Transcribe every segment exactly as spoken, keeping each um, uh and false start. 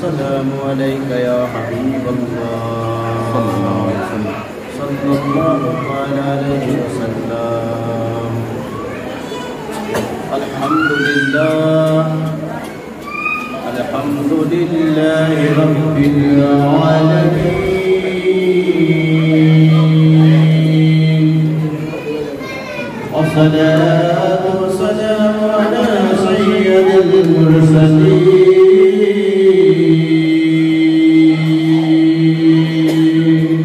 والسلام عليك يا حبيب الله صلى الله عليه وسلم صلى الله عليه وسلم. الحمد لله الحمد لله رب العالمين، والصلاة والسلام على سيد المرسلين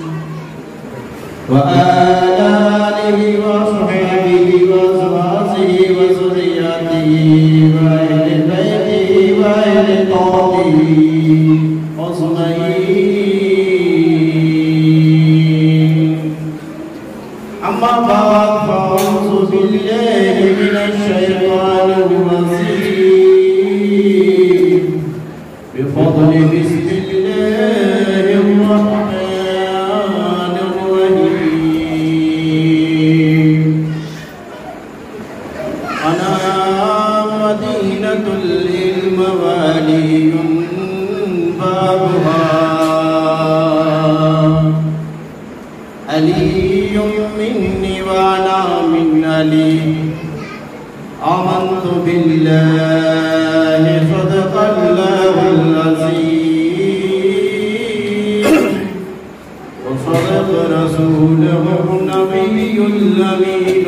وآل آله وصحبه وأزواجه وذريته وأهل بيته وأهل طاعته أجمعين. أما بعد فأعوذ بالله من الشيطان الرجيم بفضل بسم الله الرحمن الرحيم. أنا مدينة العلم وعلي بابها، علي مني وأنا من علي. آمنت بالله صدق الله العظيم وصدق رسوله النبي الأمين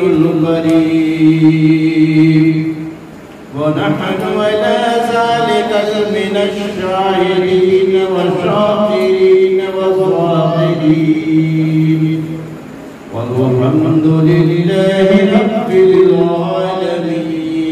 الكريم، ونحن على ذلك من الشاهدين والشاكرين والصابرين، والحمد لله رب العالمين.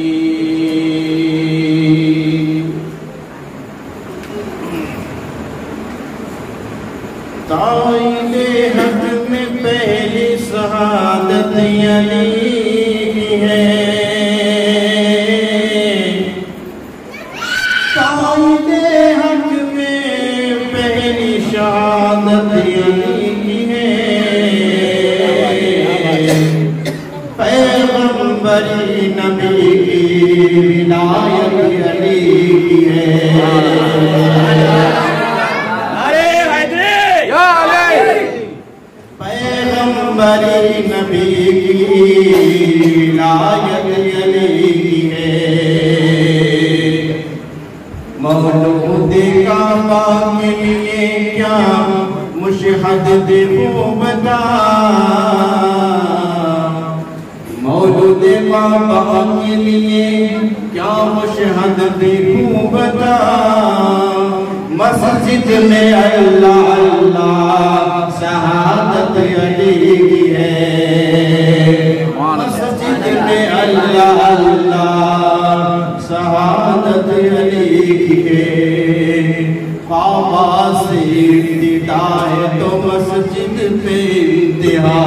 تائید حق میں پہلی شہادت علی کی ہے، تائید حق میں پہلی شہادت علی کی ہے، پیغمبری نبی کی ولایت علی کی ہے. پیغمبری نبی کی ولایت علی کی ہے، مولود کعبہ کے لیے کیا مشہد دیکھو بتا، مولود کعبہ کے لیے کیا مشہد دیکھو بتا. مسجد میں اللہ اللہ شہادت علی کی ہے، مسجد میں اللہ اللہ شہادت علی کی ہے. کعبہ سے ابتدا ہے تو مسجد پہ انتہا،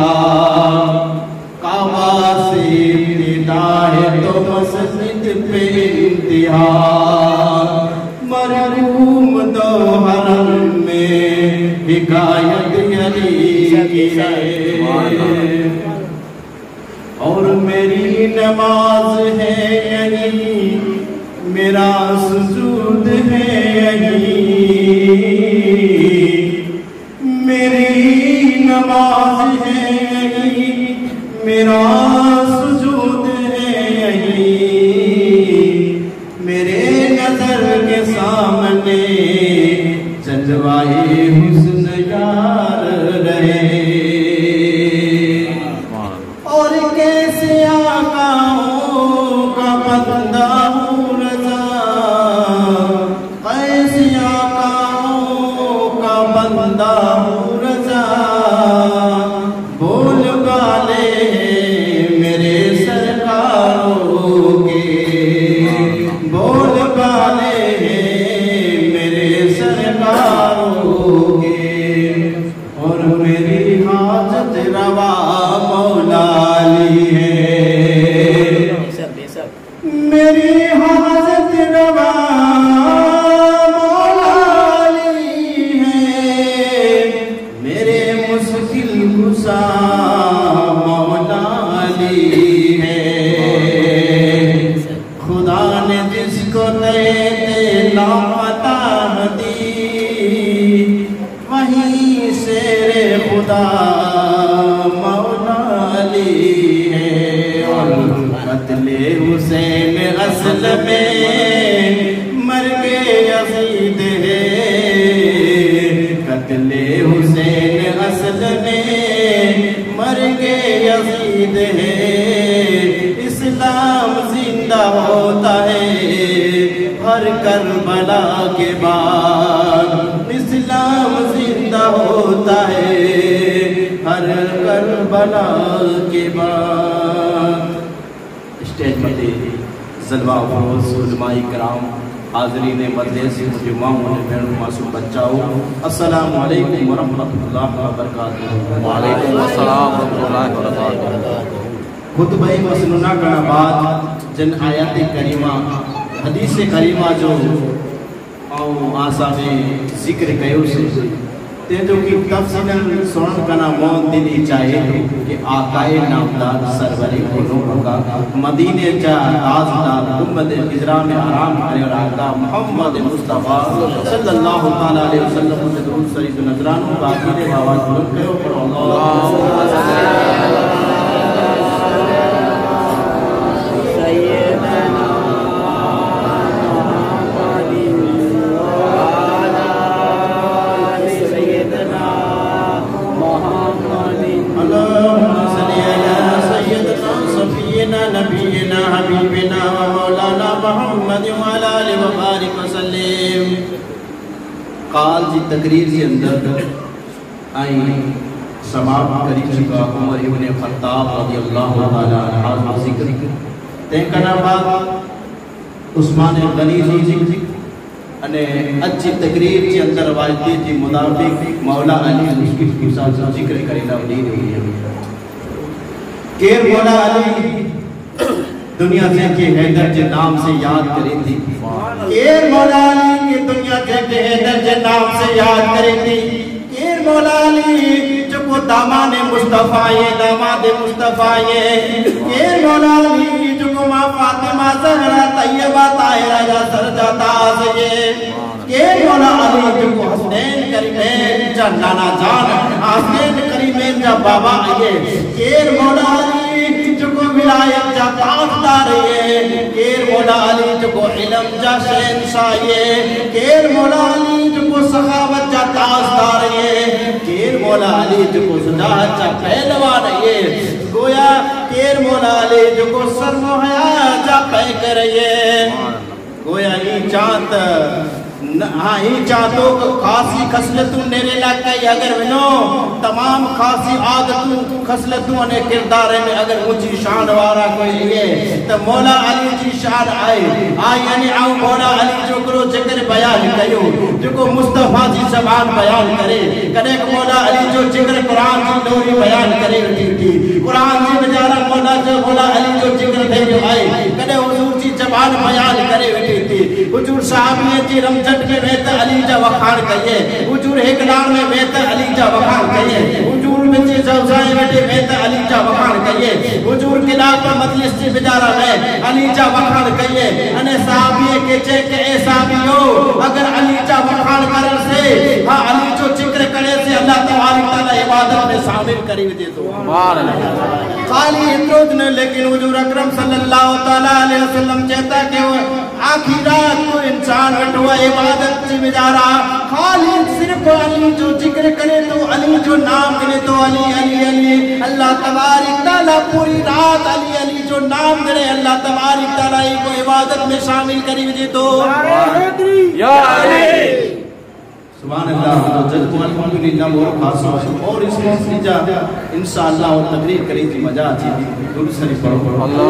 کعبہ سے ابتدا ہے تو مسجد پہ انتہا. مرحوم دو حرم میں حکایت علی کی ہے، اور میری نماز ہے یہی، میرا سجود ہے یہی، میری نماز ہے یہی، میرا سجود ہے یہی. میرے نظر کے سامنے جلوائے حسن یار رہے، اور کیسے آقاؤں کا بندہ ہوں رضا، کیسے آقاؤں کا بندہ ہوں رضا. بول بالے میرے سرکاروں کے، بول بالے میرے سرکاروں کے، اور میری حاجت روا مولا علی ہے، میری حاجت روا مولا علی ہے، میرے مشکل کشا مولا علی ہے. خدا نے جس کو دے دے لاپتہ قتل حسین اصل میں مرگ یزید ہے، قتل حسین اصل میں مرگ یزید ہے، اسلام زندہ ہوتا ہے ہر کربلا کے بعد، اسلام زندہ ہوتا ہے ہر کربلا کے بعد۔ اسٹیج پر جلوہ افروز علماء کرام، حاضرین مجلس، مجمعوں نے بہنوں معصوم بچاؤ، السلام علیکم ورحمۃ اللہ وبرکاتہ۔ وعلیکم السلام ورحمۃ اللہ وبرکاتہ۔ خطبہ مسنونہ کا بعد جن آیات کریمہ حدیث کریمہ جو آسا میں ذکر کیوں سے تے جو کی تفصیل سنن کنا موت دلی چاہے کہ آقائے نامدار سروری قلوب کا مدینے چا تاجدار امت اجرا میں آرام کرے اور آقا محمد مصطفیٰ صلی اللہ علیہ وسلم سے درود شریف نظرانوں باقی دے باوات بلند کرو پر اللہ نبینا حبیبنا و مولانا محمد وعلا علیہ وبارک وسلم۔ قال جی تقریر جی اندر آئی سماعت کری چکا عمر ابن خطاب رضی اللہ تعالیٰ عنہ ذکر تینکنا بعد عثمان غنی جی ذکر انے اچھی تقریر جی اندر روایتی جی مطابق مولا علی اس کی ذکر کری لولی ہوئی ہے کیر مولا علی دنیا سے کہ حیدر جے نام سے یاد کرے تھی، کیر مولا علی کی دنیا سے کہ حیدر جے نام سے یاد کرے تھی، کیر مولا علی جو کو دامان مصطفیٰ یہ داماد مصطفیٰ یہ، کیر مولا علی جو کو ماں فاطمہ زہرہ طیبہ طاہرہ یا سرجہ تاز یہ، کیر مولا علی جو کو حسنین کریمین جا نانا جان حسنین کریمین جا بابا یہ، کیر مولا علی جو کو ولایت جا تاجدار یہ، کیر مولا علی جو کو علم جا شہنشاہ یہ، کیر مولا علی جو کو سخاوت جا تاجدار یہ، کیر مولا علی جو کو شجاعت جا پہلوان یہ، گویا کیر مولا علی جو کو سر و حیا جا پہ کر یہ، گویا ہی چاہت ہاں ہی چاہتوں کو خاصی خسلتوں نیرے لگئی اگر ونو تمام خاصی عادتوں خسلتوں نے کردار میں اگر مجھے شان وارا کوئی لیے تو مولا علی جی شان آئے آئی یعنی آؤ مولا علی جو کرو ذکر بیان کیو جو کو مصطفیٰ جی زبان بیان کرے کدے مولا علی جو ذکر قرآن جی دوری بیان کرے تھی قرآن جی بجارہ مولا جو مولا علی جو ذکر دے جو آئے کدے حضور جی زبان بیان کرے تھی حضور صحابی جی رمضان میں بیت علی جا وقار کہیے حضور ہکلان میں بیت علی جا وقار کہیے حضور بچے زوزائے بیٹے بیت علی جا وقار کہیے حضور کلاب پر مجلس سے بجارہ میں علی جا وقار کہیے انہیں صحابی کے چے کہ اے صحابیو اگر علی جا وقار کرن سے ہاں علی جو ذکر کرے سے اللہ تعالیٰ عبادت میں شامل کری دے تو خالی اترود نے لیکن حضور اکرم صلی اللہ علیہ وسلم چہتا کہ آخری رات کو انسان وٹھو عبادت سے بجارہ خالی صرف علی جو ذکر کرے تو علی جو نام کرے تو علی علی علی اللہ تبارک تعالیٰ پوری رات علی علی جو نام کرے اللہ تبارک تعالیٰ کو عبادت میں شامل کری دے تو یا علی سبحان اللہ تو جد کو الحمدللہ وہ خاص اور اس میں سجا انشاءاللہ اور تقریر کری تھی مجا آتی تھی درود شریف پڑھو پڑھو اللہ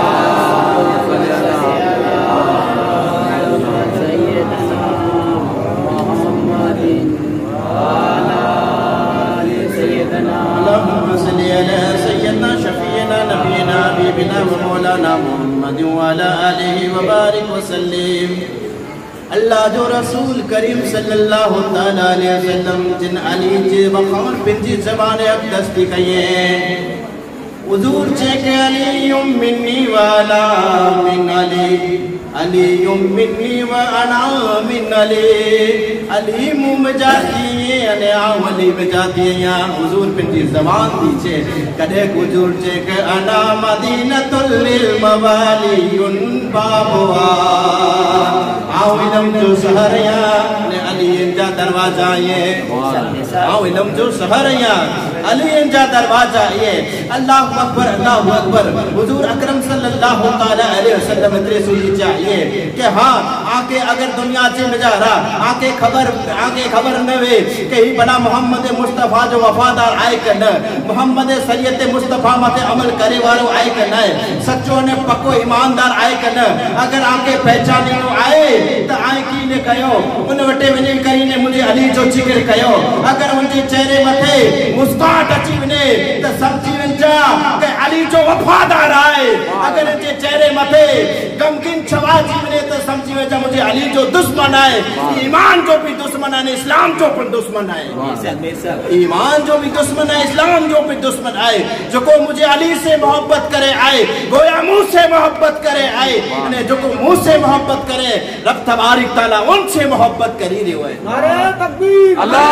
اللهم صل على سيدنا شفيعنا نبينا حبيبنا ومولانا محمد وعلى آله وبارك وسلم اللہ جو رسول کریم صلی اللہ علیہ وسلم جن علی جی وقار بن جی زبان اقدس دی کہیے حضور چیک علی منی والا من علی علی منی وانا من علی علی منہ میں جاتی ہیں انے آؤ علی میں جاتی ہیں یا حضور پنڈی زبان دیچے کدے حضور چے کہ انا مدینۃ للموالی بابوا آؤ علم جو سہریا نے علی انجا دروازہ یہ آؤ علم جو سہریا علی انجا دروازہ یہ اللہ اکبر اللہ اکبر حضور اکرم صلی اللہ علیہ وسلم اترے سوئی چاہیے کہ ہاں آکے اگر دنیا سے مجارہ آکے خبر آکے خبر نہ وے کہ ہی بنا محمد مصطفیٰ جو وفادار آئے کرنا محمد سید مصطفیٰ مت عمل کرے والو آئے کرنا ہے سچوں نے پکو ایماندار آئے کرنا اگر آکے پہچانے نو آئے تو آئے کی نے کہو ان وٹے ونے کری نے مجھے علی جو چکر کہو اگر ان کے چہرے متھے مسکاٹ اچھی ونے تو سمجھی ونجا کہ علی جو وفادار آئے اگر ان کے چہرے متھے غمگین چھوا جی ونے تو سمجھی ونجا مجھے علی جو دشمن آئے ایمان جو بھی دشمن آئے اسلام جو بھی دشمن آئے ایمان جو بھی دشمن آئے اسلام جو بھی دشمن آئے جو کو مجھے علی سے محبت کرے آئے گویا منہ سے محبت کرے آئے جو کو منہ سے محبت کرے رب تبارک تعالیٰ ان سے محبت کری رہے ہوئے نعرہ تکبیر اللہ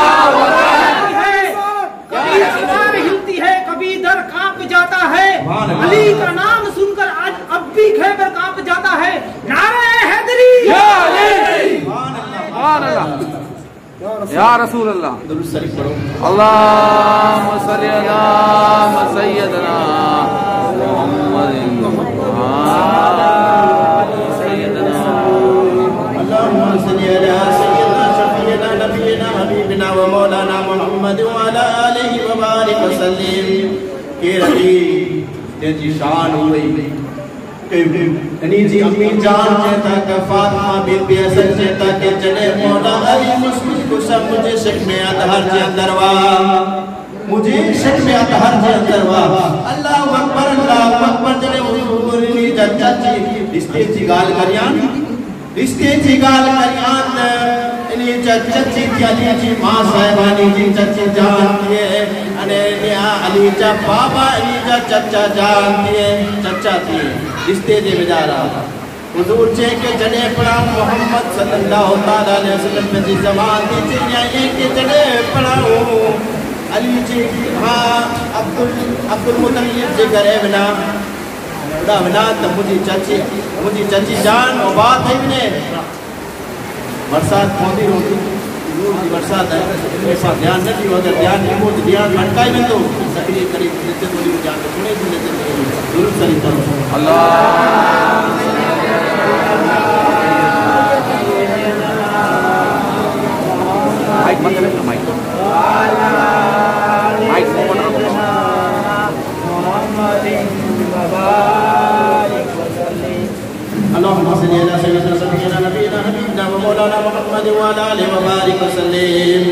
کبھی سوار ہلتی ہے کبھی در کانپ جاتا ہے علی کا نام سن کر آج اب بھی خیبر کانپ جاتا ہے نعرہ حیدری یا علی سبحان اللہ یا رسول اللہ درود شریف پڑھو اللہم صلی علی سیدنا محمد اللهم صل على سيدنا شفيعنا نبينا حبيبنا ومولانا محمد وعلى آله وبارك وسلم کہ ربی تیجی شان ہوئی انہی جی امی جان چہتا کہ فاطمہ بن بیسر چہتا کہ جنے مولا علی مسکس کو سب مجھے شک میں اتحر جے اندروا مجھے شک میں اتحر جے اندروا اللہ اکبر اللہ اکبر جنے حضور انہی جن چاچی رشتے جی گال کریان رشتے جی گال کریان انہی چچی تھی علی جی ماں صاحبانی جی چچی جان دیئے انہی علی جا بابا انہی جا چچا جان دیئے چچا دیئے رشتے دے بجارہ حضور چے کہ جنے پڑا محمد صلی اللہ علیہ وسلم میں جی زمان دی چاہیے کہ جنے پڑا علی جی ہاں عبدالمطلیب جے کرے بنا بڑا بنا تو مجھے چچی مجھے چچی جان و بات ہے بنے برسات پہنچی ہوتی حضور کی برسات ہے ایسا دھیان نہ کیوں اگر دھیان نہیں ہو تو دھیان بھٹکائی میں تو تقریب قریب لیتے بولی جان کے سنے سے لیتے ضرور صحیح کرو اللہ مائک بند کریں نا مائک مائک اوپن رکھو اللهم صل على سيدنا سيدنا نبينا حبيبنا ومولانا محمد وعلى آله وبارك وسلم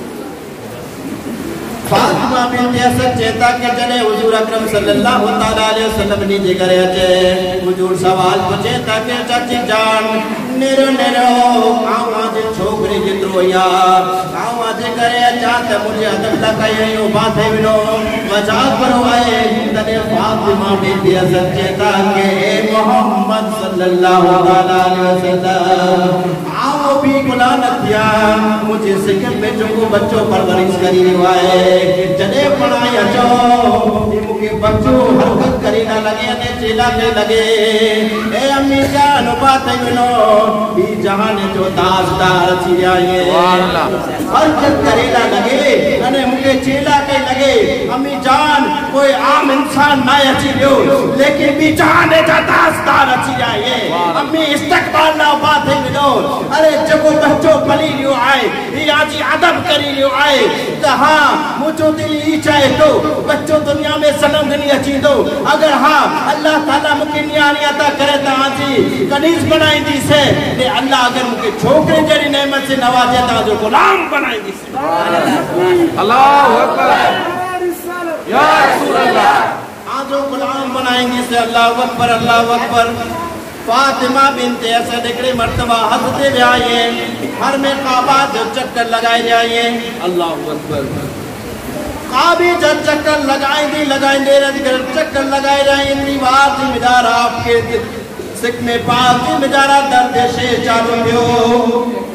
فاطمہ بنت اسد چہتا کہ جنے حضور اکرم صلی اللہ علیہ وسلم نے جے کرے اچے حضور سوال کو چہتا کہ چاچی جان نیرو نیرو آواز چھوکری جترو یا آواز کرے چاہتا مجھے ادب تک آئے یوں بات ہے بنو مجاق کرو آئے تنے فاطمہ بنت اسد چہتا کہ اے محمد صلی اللہ علیہ وسلم آؤ بھی گلانت یا مجھے سکر میں چنگو بچوں پرورش کری روائے جنے پڑھایا جو مکہ بچوں حرکت کری نہ لگے نے چیلا کے لگے اے امی جان بات بنو بھی جہاں جو دازدار چی آئیے حرکت کری نہ لگے نے مکہ چیلا کے لگے امی جان کوئی عام انسان نہ اچھی لیو لیکن بھی جہاں جو دازدار چی آئیے امی استقبال نہ بات بنو ارے جب بچوں پلی لیو آئے یہ آجی عدب کری لیو آئے کہاں مجھو دلی ہی چاہے تو بچوں دنیا میں سنم دنی اچھی دو اگر ہاں اللہ تعالیٰ مکہ نیانی عطا کرے تا آجی کنیز بنائیں دی سے لے اللہ اگر مکہ چھوکرے جری نعمت سے نوازے تا جو غلام بنائیں دی سے اللہ اکبر یا رسول اللہ آجو غلام بنائیں دی سے اللہ اکبر اللہ اکبر فاطمہ بنت اسد اکڑے مرتبہ حضرت بھی آئیے ہر میں کعبہ جو چکر لگائے جائیے اللہ اکبر کعبے جب چکر لگائیں دی لگائیں دے رہے دیگر چکر لگائے رہے اتنی بار ذمہ دار آپ کے سکھ میں پاس ذمہ دارہ درد شے چالو دیو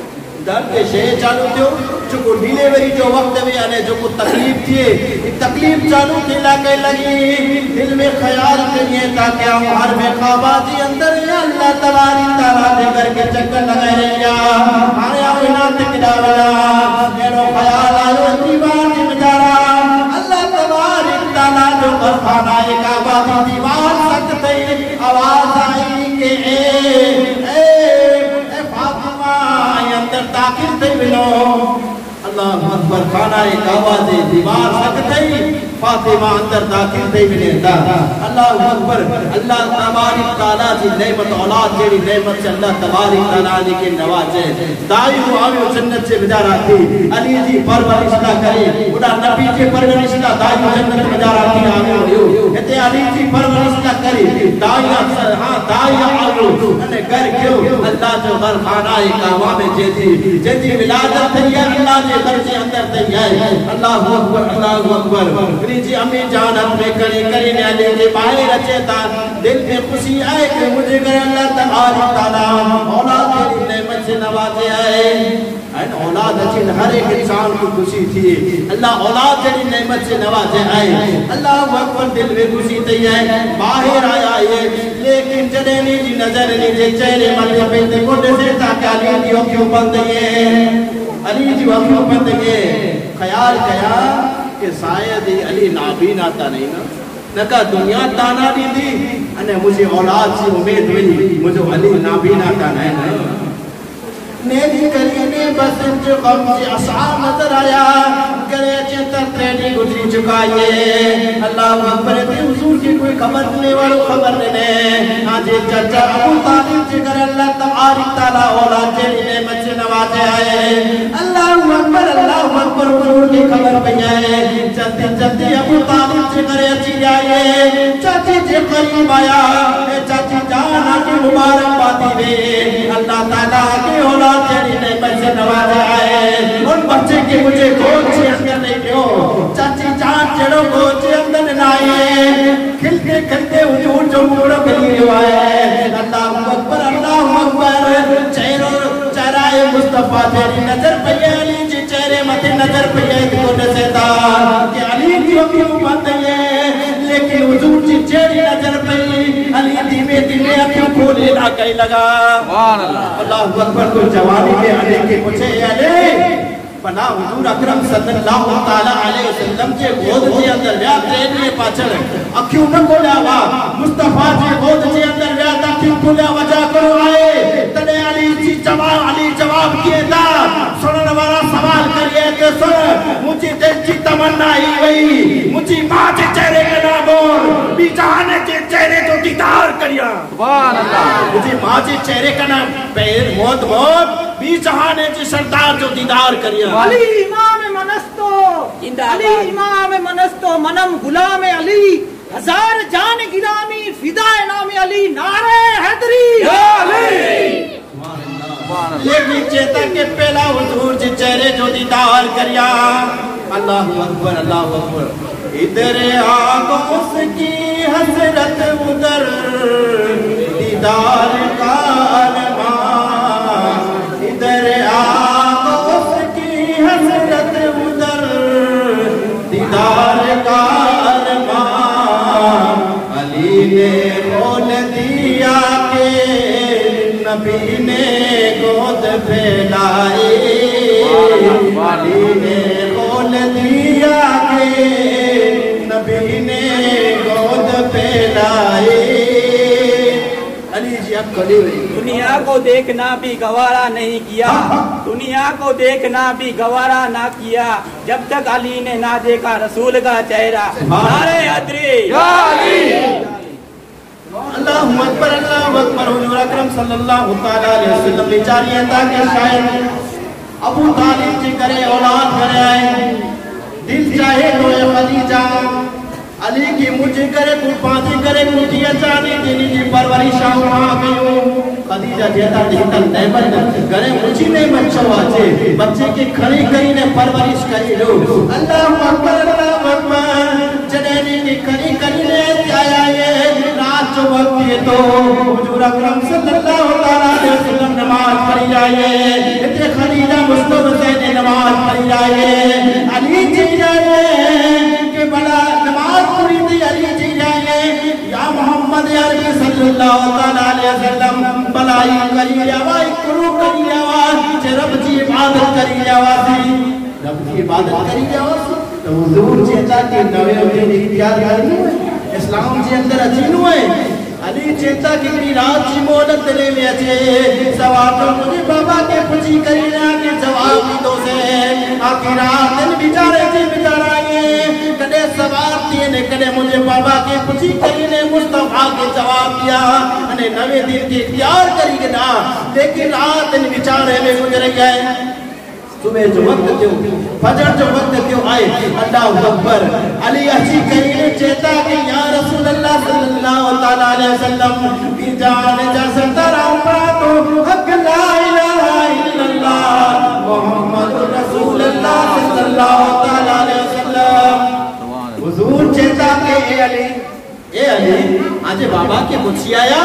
درد شے چالو تھو چکو ڈیلیوری جو وقت میں آنے جو کو تکلیف تھی ایک تکلیف چالو تھی لگے لگی دل میں خیال کریے تاکہ ہم ہر میں خواباتی اندر یا اللہ تبارک تعالیٰ دے کر کے چکر لگے رہے یا آنے آوینا تکڑا والا میرو خیال آئے دیوان جمدارا اللہ تبارک تعالیٰ جو قرخانہ ایک آبادی دیوان سکتے آواز آئی کہ اے اے اے فاطمہ اندر داخل تھے بلو اللہ اکبر خانہ ایک آواز دیوار سکتے فاطمہ اندر داخل تھے بلے دا اللہ اکبر اللہ تبارک تعالیٰ جی نعمت اولاد جیڑی نعمت سے اللہ تبارک تعالیٰ جی کے نوازے دائی ہو آئیو جنت سے بجارہ تھی علی جی پرورش نہ کرے اڑا نبی جی پرورش نہ دائی ہو جنت بجارہ تھی آئیو ہو کہتے علی جی پرورش نہ کرے دائی ہاں دائی آئیو انہیں گر کیوں اللہ جو غر خانہ ایک آوام جے تھی جے تھی ولادت تھی اللہ جے غر سے اندر تھی اللہ اکبر اللہ اکبر جی امی جانت میں کرے کرے نیالے کے باہر رچے تا دل میں خوشی آئے کہ مجھے گر اللہ تبارک تعالیٰ اولاد کے نعمت سے نوازے آئے این اولاد اچھن ہر ایک انسان کو خوشی تھی اللہ اولاد کے نعمت سے نوازے آئے اللہ اکبر دل میں خوشی تھی ہے باہر آیا ہے لیکن جنینی جی نظر نہیں جے چہرے ملے پیتے کوٹے سے تاکہ علی جی وکیوں بند گئے علی جی وکیوں بند گئے خیال کیا کہ شاید علی نابین آتا نہیں نا نہ کہا دنیا تانا نہیں دی انہیں مجھے اولاد سے امید ملی مجھے علی نابین آتا نہیں نا نیدی کرینے بس جو غم سے اصحاب نظر آیا کرے چیتر تریڈی گزری چکائیے اللہ اکبر تے حضور کی کوئی خبر نہیں والو خبر نہیں آجے چچا ابو طالب چکر اللہ تبارک تعالیٰ اولاد جیلی نعمت سے نوازے آئے اللہ اکبر اللہ اکبر حضور کی خبر پہ آئے جلدی جلدی ابو طالب چکر اچھی آئے چاچی جے قریب آیا چاچی جانا کی مبارک باتی دے اللہ تعالیٰ کی اولاد جیلی نعمت سے نوازے آئے ان بچے کی مجھے گود سے اندر نہیں کیوں چاچی جان چڑو گود سے اندر نائے کھلتے کھلتے حضور جو موڑو کلی ہوئے اللہ اکبر اللہ اکبر چہروں چہرائے مصطفیٰ تیری نظر پہیے علی جی چہرے مت نظر پہیے کو نسیتا کہ علی کیوں کیوں بندے لیکن حضور جی چہری نظر پہیے علی دیمے دیمے اکیوں کھولے نہ کہیں لگا اللہ اکبر کو جوانی میں علی کے پوچھے علی بنا حضور اکرم صلی اللہ تعالیٰ علیہ وسلم کے گود جی اندر ویا ترین میں پاچھر اکیوں نہ کھولیا وا مصطفیٰ جی گود جی اندر ویا تا کیوں کھولیا وجہ کرو آئے تنے علی جی جواب علی جواب کیے دا سنن والا سوال کریے کہ سن مجھے دل کی تمنا ہی وہی مجھے ماں کے چہرے کے نام بی جہانے کے چہرے تو دیدار کریا سبحان اللہ مجھے ماں کے چہرے کا نام پیر موت موت بی جہانے کے سردار جو دیدار کریا علی امام منستو علی امام منستو منم غلام علی ہزار جان گرامی فدائے نام علی نعرہ حیدری یا علی لیکن چیتا کے پہلا حضور جی چہرے جو دیدار کریا اللہ اکبر اللہ اکبر ادھر آنکھ اس کی حسرت ادھر دیدار کا ارمان ادھر آنکھ اس کی حسرت ادھر دیدار کا ارمان علی نے کھول دیا کہ نبی نے گود پھیلائی علی نے کھول دیا کہ نبی نے گود پھیلائی علی جی اب کھلی ہوئی دنیا کو دیکھنا بھی گوارا نہیں کیا دنیا کو دیکھنا بھی گوارا نہ کیا جب تک علی نے نہ دیکھا رسول کا چہرہ نعرہ حیدری یا علی اللہ اکبر اللہ اکبر حضور اکرم صلی اللہ تعالیٰ علیہ وسلم بیچاری ہے تاکہ شاید ابو طالب جی کرے اولاد کرے آئے دل چاہے تو اے خدیجہ علی کی مجھے کرے کوئی پانچے کرے کوئی اچانی جنی جی پرورشہ وہاں گئیوں خدیجہ جیتا دیتا نعمت کرے مجھے نہیں بچہ واچے بچے کی کھڑی کری نے پرورش کری لو اللہ اکبر اللہ اکبر جنینی کی کھڑی کری نے آیا یہ رات جو وقت یہ تو حضور اکرم صلی اللہ علیہ وسلم نماز پڑھی جائے اتنے خدیجہ آئے علی جی جائے کہ بڑا نماز پوری تھی علی جی جائے یا محمد عربی صلی اللہ علیہ وسلم بلائی کری جاوائی کرو کری جاوائی چھے رب جی عبادت کری جاوائی رب جی عبادت کری جاوائی تو حضور چیتا کہ نوے ہوئے اختیار کرنی ہوئے اسلام جی اندر اچین ہوئے علی چیتا کہ میری رات جی مولت دلے میں اچھے سواب تو مجھے بابا کے پچھی کری رہا کہ جواب بھی دو سے آخی رات دن بیچارے جی بیچار آئیے کدے سواب دیے نے کدے مجھے بابا کے پچھی کری نے مصطفیٰ کے جواب دیا انہیں نوے دن کے اختیار کری گنا لیکن رات دن بیچارے میں گزر گئے صبح جو وقت کیوں فجر جو وقت کیوں آئے اللہ اکبر علی اچھی کرینے چیتا کہ یا رسول اللہ صلی اللہ علیہ وسلم کی جان جا سکتا رہا حق لا الہ الا اللہ محمد رسول اللہ صلی اللہ علیہ وسلم حضور چیتا کہ اے علی اے علی آج بابا کے مجھے آیا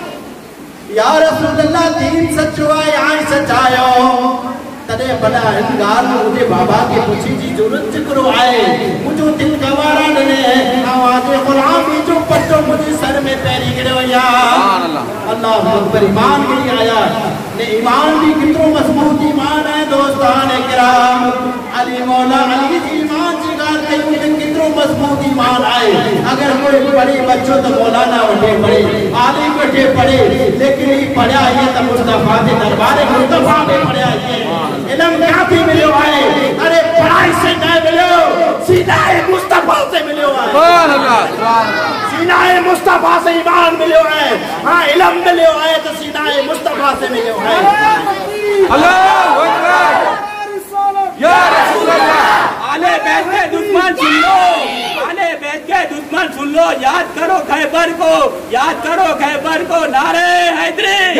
یا رسول اللہ دین سچو آئے آئے سچایو تنے بڑا انگار مجھے بابا کے پوچھی جی ضرورت کرو آئے مجھے دل گوارا ننے آواز غلامی جو پٹو مجھے سر میں پیری گرے ہویا اللہ اکبر ایمان کے لیے آیا نے ایمان بھی کتروں مضبوط ایمان ہے دوستان کرام علی مولا علی جی ایمان جی گار کہیں کہ کتروں مضبوط ایمان آئے اگر کوئی بڑی بچوں تو مولانا وٹے پڑے علی وٹے پڑے لیکن یہ پڑھا یہ تو مصطفیٰ کے دربار مصطفیٰ میں پڑھا یہ علم کیا بھی ملے آئے ارے پڑھائی سے نہ ملے سینہ مصطفیٰ سے ملے آئے سینہ مصطفیٰ سے ایمان ملے آئے ہاں علم ملے آئے تو سینہ مصطفیٰ سے ملے آئے اللہ اکبر یا رسول اللہ آلے بیت کے دشمن سن لو آلے بیت کے دشمن سن لو یاد کرو خیبر کو یاد کرو خیبر کو نعرہ حیدری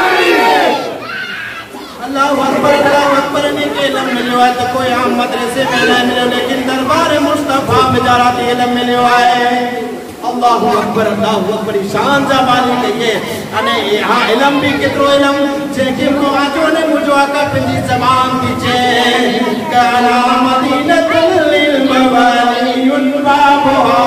اللہ اکبر اللہ اکبر نے کہ علم ملے ہوئے تو کوئی عام مدرسے میں نہیں ملے لیکن دربار مصطفیٰ میں جاراتی علم ملے ہوئے اللہ اکبر اللہ اکبر شان زبانی کہیے انہیں یہاں علم بھی کترو علم چیکے مواجوں نے مجھو آقا پنجی زبان دیچے کانا مدینت للموالی انبابوہا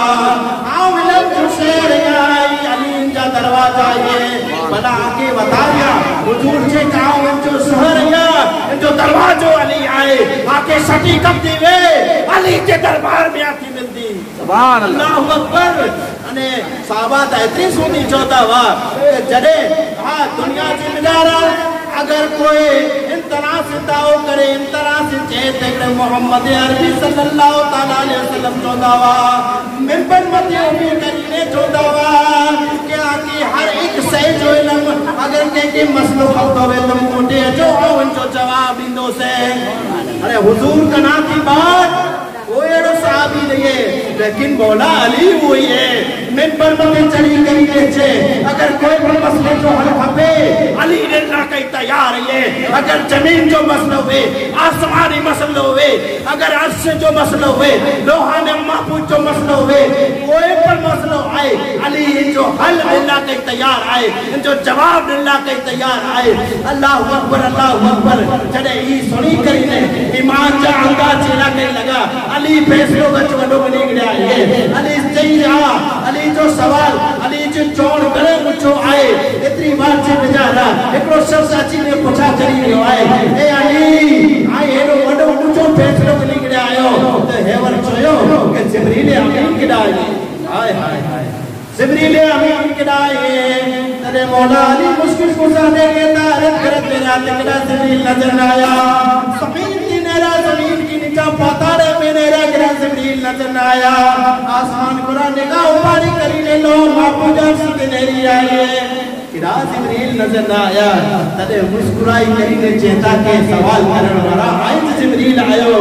آؤ علم جو شیر آئی علی انجا دروازہ یہ بنا آگے بتایا حضور سے کہاؤں ان جو سہر یا ان جو دروازوں علی آئے آکے سٹی کب دیوے علی کے دربار میں آتی ملتی سبحان اللہ اللہ اکبر انہیں صحابات اتنی سونی چوتا ہوا جڑے ہاں دنیا جی مدارا اگر کوئی ان طرح سے دعو کرے ان طرح سے چہت اگر محمد عربی صلی اللہ علیہ وسلم چوتا ہوا ممبر مدیوں میں کرینے چوتا ہوا کہ آکی ہر ایک سے جو علم اگر کہ کہ مسلو حق ہوئے تم کوٹے جو ہو ان جو جواب اندو سے ارے حضور کا نام کی بات کوئی ایڈو صحابی لئے لیکن مولا علی ہوئی ہے ممبر مدی چڑی کری لیچے اگر کوئی بھی مسئلے جو حل کھپے علی اللہ کا تیار ہے اگر زمین جو مسئلہ ہوئے آسمانی مسئلہ ہوئے اگر عرش جو مسئلہ ہوئے روحان محبوب جو مسئلہ ہوئے کوئی پر مسئلہ آئے علی جو حل اللہ کا تیار آئے جو جواب اللہ کا تیار آئے اللہ اکبر اللہ اکبر چڑے ہی سنی کری نے ایمان جا انگا چیلا کری لگا علی فیصلوں کا چوڑوں کو نہیں گڑیا ہے علی چاہیے آ علی جو سوال علی جو چوڑ کرے مجھو آئے اتنی بات سے بجا رہا ایکڑو شخص اچھی نے پوچھا کری رہے آئے اے علی آئے ایڈو وڈو مجھو فیصلوں کو نہیں گڑیا آئے تو ہیور چوئیو کہ جبریل امین کڑا آئے آئے آئے جبریل امین کڑا آئے ترے مولا علی مشکل گزانے کے دارت کرت میرا تکڑا جبریل نظر آیا سمین کی نیرہ زمین کی نچا پاتارے میں نیرہ گرہ جبریل نظر آیا آسمان قرآن نگاہ اوپاری کرینے لو ماپو جب سکے نیری آئیے کرا جبریل نظر آیا تدے مسکرائی کرینے چہتا کے سوال کرن ورا آئیت جبریل آئیو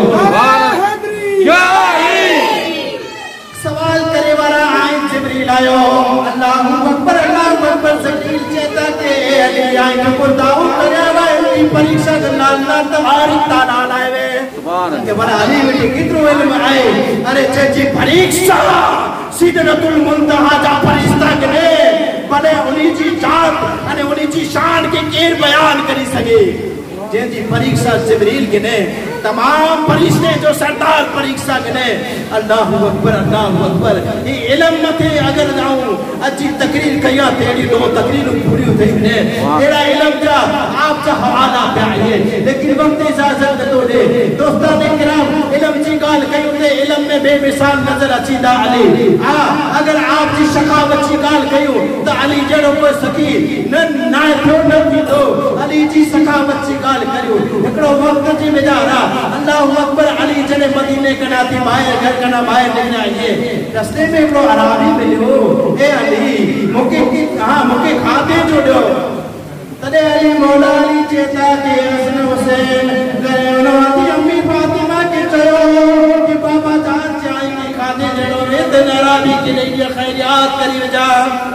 یا علی سوال کرے ورا آئیت جبریل آئیو اللہ اکبر اللہ اکبر جبریل چہتا کے علی آئیت کو داؤں کرے آئیت پریشہ اللہ اللہ تبارک تعالیٰ آئے کہ بڑا علی بیٹی کترو علم آئے ارے چچی پریشہ سیدرت المنتہا جا پریشتہ کنے بڑے انہی چی چاند انہی انہی چی شان کے کیر بیان کری سگے جن جی پریکشا جبریل گنے تمام فرشتے جو سردار پریکشا گنے اللہ اکبر اللہ اکبر یہ علم متے اگر جاؤں اچھی تقریر کیا تیری دو تقریر پوری ہوتے ہیں تیرا علم جا آپ کا حوالہ پہ آئیے لیکن وقت اجازت دو دے دوستان کرام علم جی گال کہیں ہوتے علم میں بے مثال نظر اچھی دا علی اگر آپ جی شقاوت جی گال کہیں تو علی جڑو کو سکی نن نائے تھو نن بھی دو علی جی شقاوت جی گال کریو اکڑو وقت جی میں جا رہا اللہ اکبر علی جنے مدینے کنا تھی باہر گھر کنا باہر دیکھنا آئیے رستے میں اکڑو عرابی ملیو اے علی مکے کہاں مکے کھاتے جو دو تدے علی مولا علی چیتا کے حسن حسین گئے انہوں امی فاطمہ کے چلو کہ بابا جان چاہی کی کھاتے جڑو ریدن عرابی کے لئے خیریات قریب جا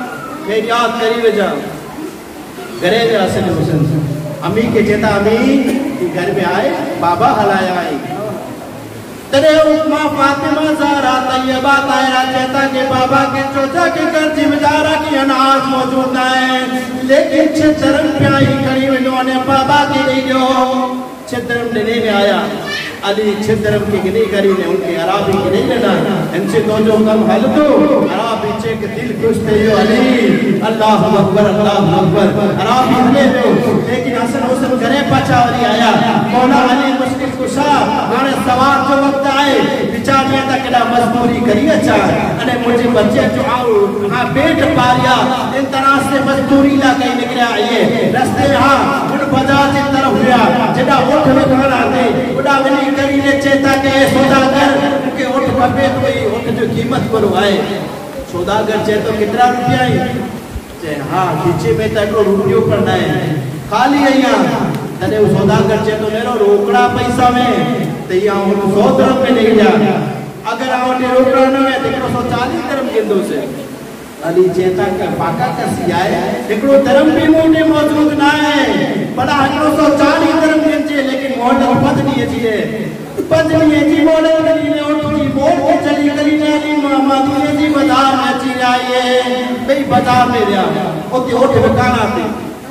خیریات قریب جا گرے جا حسن حسین امی کے چیتا امی کی گھر میں آئے بابا حلایا آئی ترے اکمہ فاطمہ زہرا طیبہ طاہرہ چیتا کہ بابا کے چوچا کے گھر جمجارہ کی اناز موجود ہے لیکن چھترم پہ آئی قریب انہوں نے بابا کی نہیں جو چھترم لینے میں آیا علی چھترم کی گنی کری نے ان کے عرابی کی نہیں لینا ان سے دو جو کم حل دو عرابی چیک دل کشتے جو علی اللہ اکبر اللہ اکبر عرابی ہلے دو لیکن حسن حسن گھرے پچا علی آیا مولا علی مشکل کشا آنے سوار جو وقت آئے بچاریاں تک کدا مزدوری کری اچھا انہیں مجھے بچے جو آؤ ہاں بیٹ پاریا ان طرح سے مزدوری لا کہیں نکلے آئیے رستے ہاں ان بجاج ان طرف ہوا جدا اٹھ میں کھانا دے اڑا بنی کری نے چیتا کہ سوداگر کہ اٹھ پپے کوئی اٹھ جو قیمت پر آئے سوداگر چیتو کتنا روپیہ ہی چاہے ہاں کھیچے میں تک روپیوں پڑھنا ہے خالی ایاں تنے وہ سوداگر چیتو میرو روکڑا پیسہ میں تیاں ان سو درم میں نہیں جا اگر آؤں نے روکڑا نہ ہے دیکھو سو چالیس درم گندوں سے علی چیتا کا پاکا کا سیائے ایکڑو درم بھی موٹے موجود نہ ہے بڑا ایکڑو سو چالی درم گنچے لیکن موٹر پد نہیں ہے جیے پد نہیں ہے جی موٹر کری نے اٹھو جی موٹ کے چلی کری نے علی محمد نے جی بازار میں چی آئیے بھئی بازار میں رہا ہوتی اٹھ بکانا تھی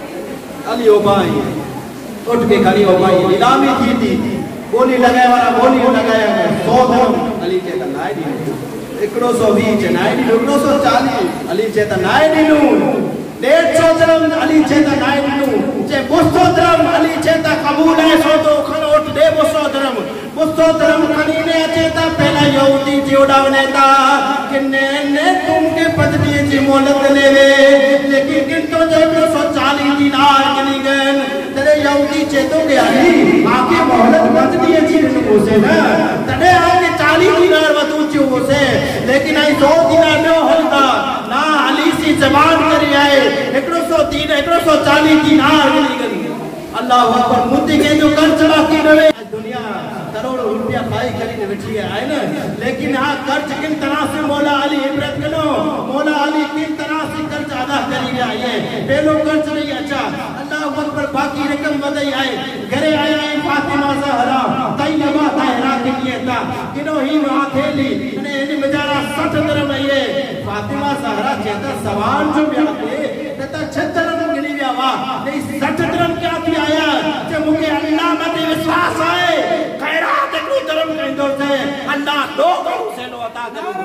علی اوبائی اٹھ کے کھڑی اوبائی نیلامی تھی تھی بولی لگائے والا بولی لگائے سو درم علی چیتا لائے نہیں اکڑو سو بیچ نائے نہیں اکڑو سو چالی علی چیتا نائے نہیں ڈیڑھ سو درم علی چیتا نائے نہیں چے بستو درم علی چیتا قبول ہے سو تو کھنو اٹھ دے بستو درم بستو درم کھنی نے چیتا پہلا یہودی جیوڑا ونیتا کہ نے نے تم کے پدنی جی مولد لے لے لیکن کن تو جو اکڑو سو چالی دینار کنی گن ترے یہودی چیتوں کے علی آکے مولد پدنی جی رنگو سے نا ترے آکے چالی دینار ودو چیو سے لیکن آئی سو دینار میں ہلتا نا علی سی زبان کری آئے اکڑو سو تین اکڑو سو چالی دینار ملی گئی اللہ اکبر مدی کے جو کر چلا کی روے دنیا کروڑ روپیہ خواہی کری نے بچی ہے آئے نا لیکن ہاں کرچ کن طرح سے مولا علی عبرت کنو مولا علی کن طرح سے کرچ ادا کری گیا آئیے پہلو کرچ نہیں اچھا اللہ اکبر باقی رقم بدائی آئے گھرے آئے آئے فاطمہ زہرا طیبہ طاہرہ کے لیے تھا کنو ہی وہاں کھیلی انہیں انہیں مجارہ سٹھ درم آئیے فاطمہ زہرا چیتا سوان جو بھی آتے کہتا چھت درم گلی بھی آوا نہیں سٹھ درم کیا تھی آیا کہ مجھے اللہ میں وشواس آئے خیرات اکڑو درم کہیں دور سے اللہ دو گو سے لو عطا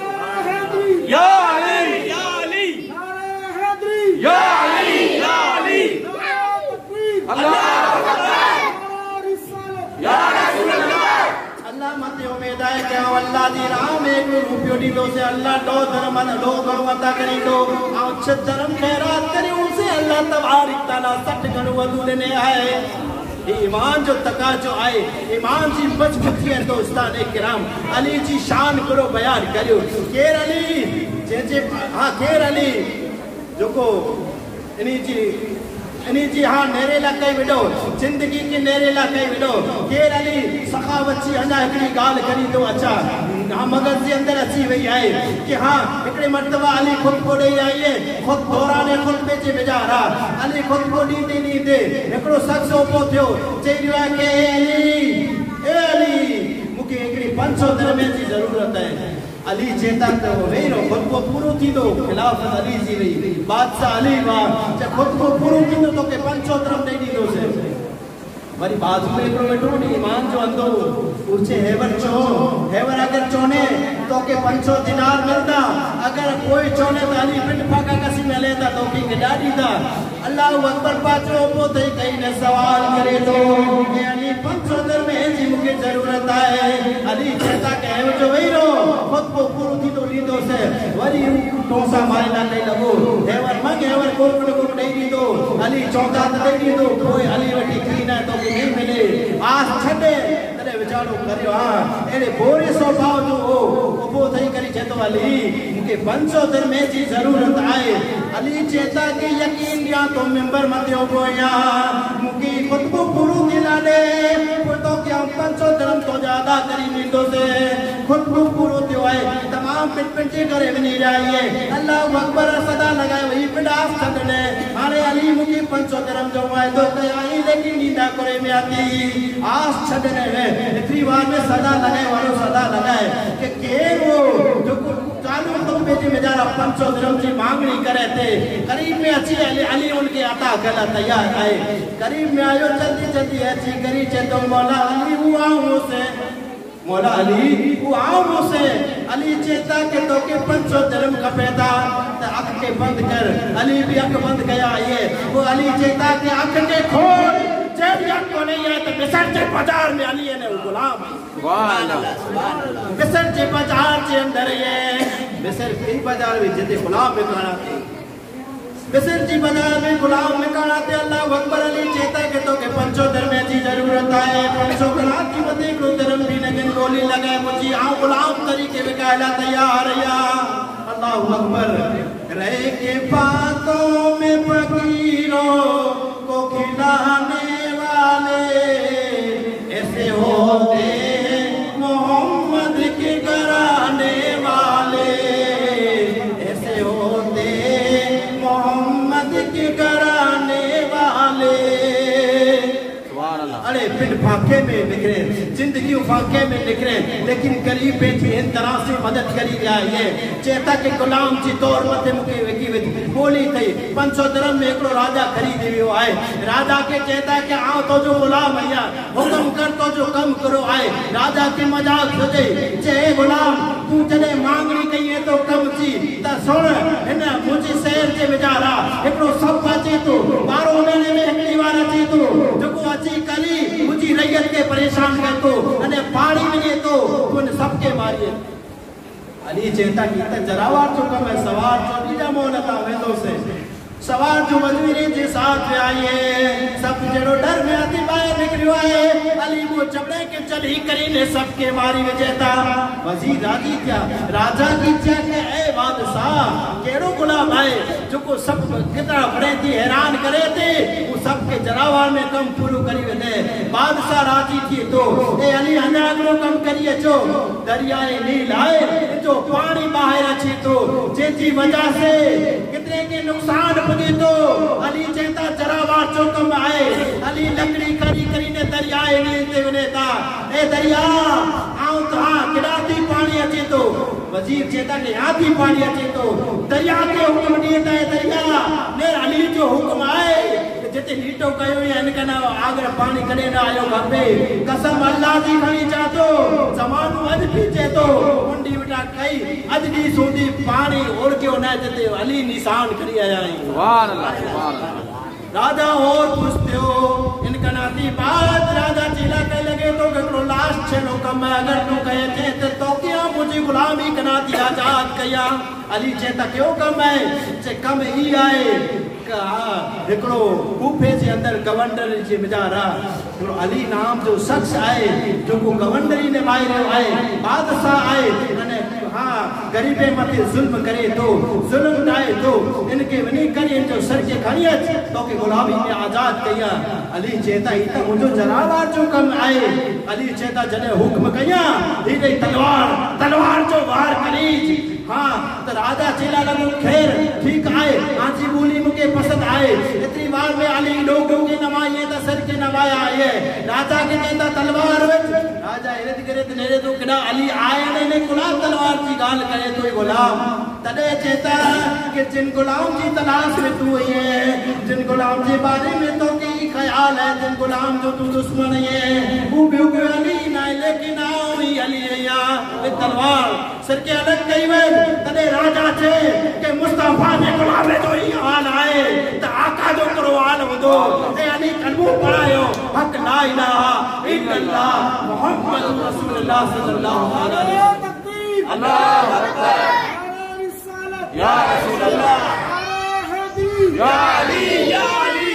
کرو یا علی یا علی یا علی یا علی اللہ یا رسول اللہ اللہ متے امید ہے کہ اللہ دی راہ میں ایک روپیو دی دو سے اللہ دو درم دو گھروں عطا کریں دو آؤ چھت درم خیرات کریں ان سے اللہ تبارک تعالیٰ سٹ گھروں ودو لینے آئے ایمان جو تکا جو آئے ایمان جی بچ بچی ہے دوستان اکرام علی جی شان کرو بیان کریو کیر علی جے جے ہاں کیر علی جو کو انہی جی انہی جی ہاں نیرے لکھائی وڈو زندگی کی نیرے لکھائی وڈو کیر علی سخاوچی ہنجا اکڑی گال کری دو اچھا ہاں مغز سے اندر اچھی وہی آئے کہ ہاں اکڑی مرتبہ علی خود کو لے آئیے خود دورانے خود پہ چے بجا رہا علی خود کو نیتے نیتے اکڑو سکس اوپو تھو چاہیے رہا کہ اے علی اے علی مکہ اکڑی پنچو درمے کی ضرورت ہے علی چیتا تو نہیں رو خود کو پورو تھی دو خلافت علی سی رہی بادشاہ علی بات جب خود کو پورو تھی دو تو کہ پنچو درم نہیں دی دو سے वरी बाजू में हिकिड़ो वेठो नी ईमान जो अंधो उचे हेवर चो हेवर अगर चोने तो के पंज सौ दिनार मिलता अगर कोई चोने तो अली पिंड फाका कसी में लेता तो की गडा दीदा अल्लाह अकबर पाचो पो थई कई ने सवाल करे तो के अली पंज सौ दर में जी मुके जरूरत है अली चेता के हेव जो वेरो खुद को पूरो थी तो लीदो से वरी टोसा मारे ना कई लगो हेवर मंग हेवर को को को नहीं दीदो अली चौथा तो नहीं दीदो कोई अली वटी की ना तो नहीं मिले आस छडे तने विचारो करियो हां एड़े बोरे स्वभाव जो हो उबो थई करी चेतो अली मुके पंज सौ दर में जी जरूरत है अली चेता के यकीन या तो मेंबर मत हो गोया मुके खुद को पूरो दिला दे तो क्या पंज सौ दरम तो ज्यादा करी नींदो से खुद को पूरो दियो है तमाम पिट पिटे करे नहीं रहिए अल्लाह अकबर सदा लगाए वही पिडास छडने हाने अली मुके पंज सौ दरम जो है तो कयाई लेकिन नींदा करे में आती आस छडने है इतनी बार में सदा लगाए वालो सदा लगाए कि के वो जो चालू खुतबे जी में जरा पंज सौ दरम की मांगनी करे थे करीब में अच्छी अली अली उनके अता करना तैयार आए करीब में आयो जल्दी जल्दी अच्छी करी चेतो मौला अली हुआ हो से मौला अली वो आओ से अली चेता के तो के पंज सौ दरम का पैदा अख के बंद कर अली भी अख बंद गया ये वो अली चेता के अख के खोल जब या को नहीं है तो बिसर के बाजार में अली ने गुलाम सुभान अल्लाह सुभान अल्लाह बिसर के बाजार के अंदर ये बिसर के बाजार में जते गुलाम में खाना बिसर जी बाजार में गुलाम में खाना थे अल्लाह अकबर अली चेता के तो के पंचो दर में जी जरूरत है पंचो गुलाम की मते को दरम भी नगन गोली लगाए मुझे आ गुलाम तरीके में कहला तैयार या अल्लाह अकबर रहे के बातों में फकीरों को खिलाने वाले ऐसे होते मोहम्मद के घराने वाले ऐसे होते मोहम्मद के घराने वाले अरे पिंड फाके में निकले जिंदगी फाके में निकले लेकिन करीब बैठी इन तरह से मदद करी गया ये चेता के गुलाम जी तौर मते मुके वेकी वे बोली थई पंज सौ दरम में एकड़ो राजा खरीद वियो आए राजा के चेता के आओ तो जो गुलाम भैया हुक्म कर तो जो कम करो आए राजा के मजाक सजे जे गुलाम तू जने मांगनी कई तो कम थी त सुन इन मुझे शहर के बेचारा एकड़ो सब अचे तो बारह महीने में हिकड़ी बार अचे तो जको अची कली मुझी रैयत के परेशान कर तो अने पानी मिले तो उन सबके मारिए अली चेता की त जरावार जो कम है सवार जो नीजा मोहलता वेंदो से सवार जो वजीरे जे साथ में आए सब जड़ो डर में आती बाहर निकलियो आए अली वो चबड़े के चल ही करी ने सबके मारी विजेता वजीर राजी क्या राजा की क्या के ए बादशाह केड़ो गुलाम आए जो को सब कितना बड़े थी हैरान करे थे वो सबके जरावार में कम पूरो करी वेंदे बादशाह राजी थी तो ए अली अनागरो कम करिए जो दरियाए नील आए जो पानी बाहर अचे तो जे जी वजह से कितने के नुकसान पुजे तो अली चेता जरावार चौकम आए अली लकड़ी करी करी ने दरियाए नील ते वनेता ए दरिया आओ तो हां किडाती पानी अचे तो वजीर चेता ने आधी पानी अचे तो दरिया के हुक्म दिए है दरिया ने अली जो हुक्म आए जिते नीटो कयो या इनकना आगर पानी कने ना आयो खपे कसम अल्लाह दी खणी चातो जमानो अज पीछे तो मुंडी बेटा कई अज दी सोदी पानी और क्यों ना जते अली निशान करी आया है सुभान अल्लाह सुभान अल्लाह राजा और पूछते हो इनका नाती बात राजा चिल्ला के लगे तो ककरो लाश छेलो कम अगर तू कहे थे तो क्या मुझे गुलामी कनाती आजाद कया अली चेता क्यों कम है चे कम ही आए कहा एकड़ो कूफे जे अंदर गवर्नर जे मिजारा तो अली नाम जो शख्स आए जो को गवर्नरी ने मारे आए बादशाह आए अने हां गरीबे मते जुल्म करे तो जुल्म आए तो इनके वनी करे जो सर के खणियत तो के गुलामी में आजाद कया अली चेता ही तो मुझो जरावार जो कम आए अली चेता जने हुक्म कया ही गई तलवार तलवार जो वार करी हां तो राजा चेला लगो खैर ठीक आए आजी बोली मुके पसंद आए इतनी बार में अली लोगों के नमाये दा सर के नवाया आए राजा के कहता तलवार विच राजा इरद गिरद नेरे तो कदा अली आए ने ने गुलाम तलवार की गाल करे तो गुलाम तॾहिं चए था कि जिन गुलाम जी तलाश में तू आई है, जिन गुलाम जे बारे में तोखे ई ख़्याल है, जिन गुलाम जो तू दुश्मन है, वो ॿियो कोई अली न आहे, लेकिन आऊं ई अली आहियां। तलवार सिर के अलॻि कई वई, तॾहिं राजा चए कि मुस्तफ़ा जे गुलाम जो ई हाल आहे त आका जो कहिड़ो हाल हूंदो। ऐं अली कलमो पढ़ायो, हक़ ला इलाहा इल्लल्लाह मुहम्मद रसूलुल्लाह सल्लल्लाहु अलैहि वसल्लम। अल्लाहु अकबर या रसूल अल्लाह या अली या अली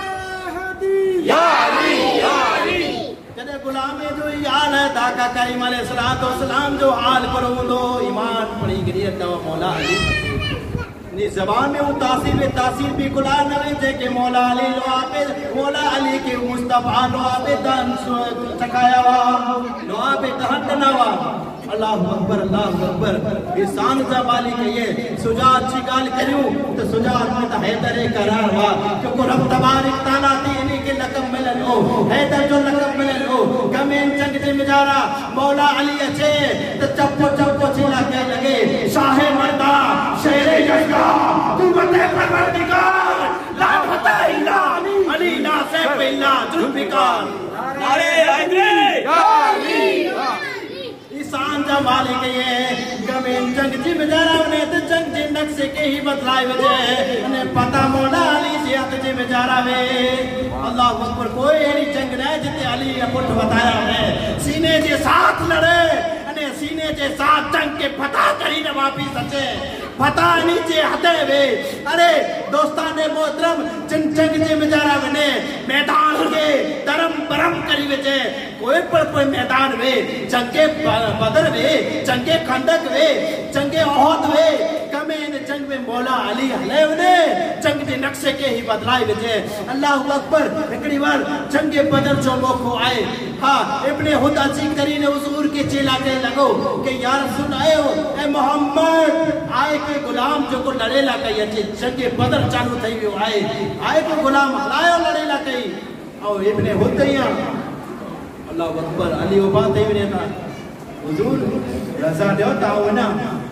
या अली या अली। जॾहिं गुलाम जो ई हाल है त आका करीम अलैहिस्सलाम जो हाल कहिड़ो हूंदो। ईमान पढ़ी गिरी अथव मौला अली नी ज़बान में वो तासीर में तासीर भी गुलाम न वेंदे कि मौला अली लो आपे मौला अली के मुस्तफा लो आपे दान चकाया वा लो आपे दहन न वा। अल्लाहु अकबर अल्लाहु अकबर। इंसान जा वाली कहिए सुजात जी गाल करियो तो सुजात में तो हैदर करार वा क्योंकि रब तबारक तआला ती इन्हीं के लक़ब मिलन हो, हैदर जो लक़ब मिलन हो। गमेन जंग जे मिजारा मौला अली अचे तो चप्पो चप्पो चिल्ला के लगे शाहे मर्दा शेरे यज़दा तू बते परवरदिगार ला फतह इला अली ला सैफ इला जुल्फिकार। नारे हैदरी या अली इंसान जा मालिक ये गमेन जंग जी मिजारा ने तो जंग जे नक्शे के ही बदलाए वजे ने पता मौला अली जी हथ जे मिजारा वे। अल्लाहु अकबर। कोई ऐसी जंग न जिते अली पुट बताया है सीने जे साथ लड़े अने सीने जे साथ जंग के फतह करी न वापिस अचे फतह नीचे हथे वे। अरे दोस्ताने मोहतरम जिन जंग जे मिजारा वने मैदान के दरम बरम करी वजे कोई पर कोई मैदान वे जंगे बदर वे जंगे खंदक वे जंगे ओहद वे कमे इन जंग में मौला अली हले वने जंग जे नक्शे के ही बदलाए वजे। अल्लाहु अकबर। हिकड़ी बार जंगे बदर जो मौको आए हाँ इब्ने हुदा जी करी ने हुजूर के चेला के लगो कि या रसूल आए हो ए मोहम्मद आए के गुलाम जो को लड़ेला कई अचे जंगे बदर चालू थई वियो आए आए को गुलाम हलायो लड़ेला कई और इब्ने हुदैया अल्लाहु अकबर। अली ओ बात ही ने था हुजूर रजा दो तावना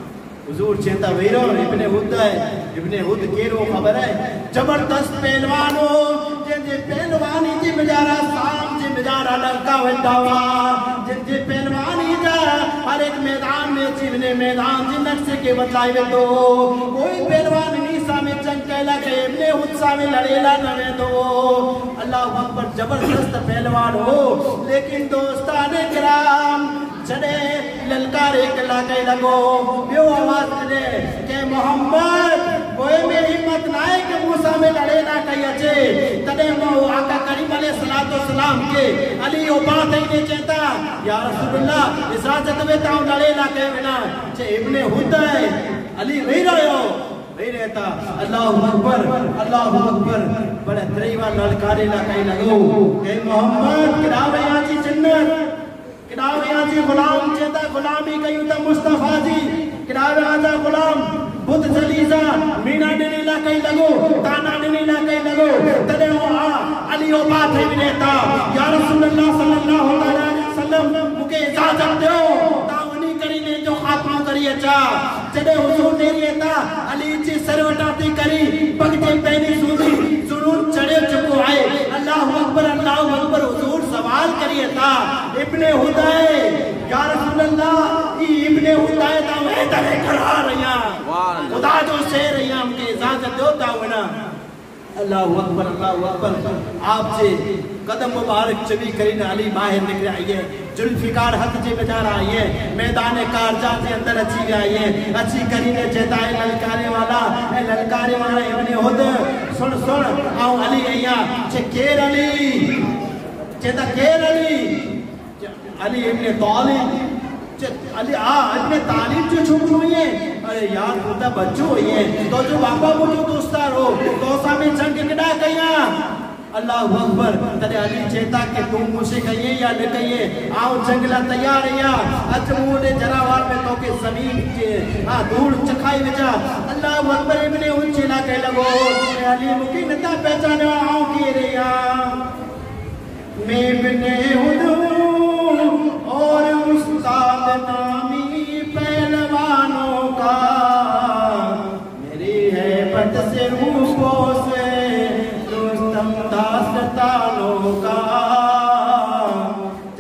हुजूर चेता वेरो इब्ने हुद है इब्ने हुद केरो खबर है जबरदस्त पहलवान हो जे जे पहलवानी जी मिजारा शाम जी मिजारा लड़का वंदावा जे जे पहलवानी जा हर एक मैदान में जीवने मैदान जी नक्शे के बदलाए वे तो कोई पहलवान नहीं सामे जंग कैला के इब्ने हुद सामे लड़ेला न वे तो। अल्लाहु अकबर। जबरदस्त पहलवान हो लेकिन दोस्ताने किराम जड़े ललकारे कला के लगो यो आवाज दे के मोहम्मद कोई में हिम्मत ना है कि मूसा में लड़े ना कही अचे तदे मो आका करीम अलैहिस्सलातु वस्सलाम के अली ओ बात ही ने चेता या रसूलुल्लाह इजाजत में ताऊ लड़े ना के बिना जे इब्ने हुद है अली वही रहो वही रहता। अल्लाहु अकबर अल्लाहु अकबर। बड़े तरीवा ललकारे ना कही लगो के मोहम्मद किरावे आजी जन्नत किनारे आजी गुलाम चेता गुलामी कयूं त मुस्तफा जी किनारे आजा गुलाम बुद्ध जलीजा मीना देने ला कई लगो ताना देने ला कई लगो तदे वो आ अली ओ बात है विनेता या रसूलुल्लाह सल्लल्लाहु अलैहि वसल्लम मुके इजाजत दो तावनी करी ने जो खात्मा करी अचा जदे हुजूर देरी था अली जी सरवटाती करी पगते पहनी सूदी जुनून चढ़े चुको आए। अल्लाहु अकबर अल्लाहु अकबर। हुजूर सवाल करिए था इब्ने हुदाय या रसूलल्लाह ई इब्ने हुदाय ता वे तरे करा रहिया खुदा जो शेर रहिया हमके इजाजत दो ता वना। अल्लाहु अकबर अल्लाहु अकबर। आप से कदम मुबारक चबी करीन अली बाहर निकल आइए जुल्फिकार हथ जे बेचारा आइए मैदान कारजा के अंदर अच्छी आइए अच्छी करीने चेताए ललकारे वाला ए ललकारे वाला इब्ने हुद सुन सुन आओ अली आइया चे केर अली चेता केर अली अली इब्ने तालिब अली आ इब्ने तालिब जो छोकरो है अरे यार खुदा बच्चो है तो जो बाबा मुझे दोस्तार हो तो सामे जंग किडा कया। अल्लाहु अकबर। तदे अली चेता के तुम मुझसे कहिए या न कहिए आओ जंगला तैयार है अच मुंडे जरावार में तो के जमीन के हां धूल चखाई विचा। अल्लाहु अकबर। इब्ने ऊंचे ना कह लगो अली मुकी नता पहचानो आओ की रे या मैं इब्ने हुद और उस्ताद नामी पहलवानों का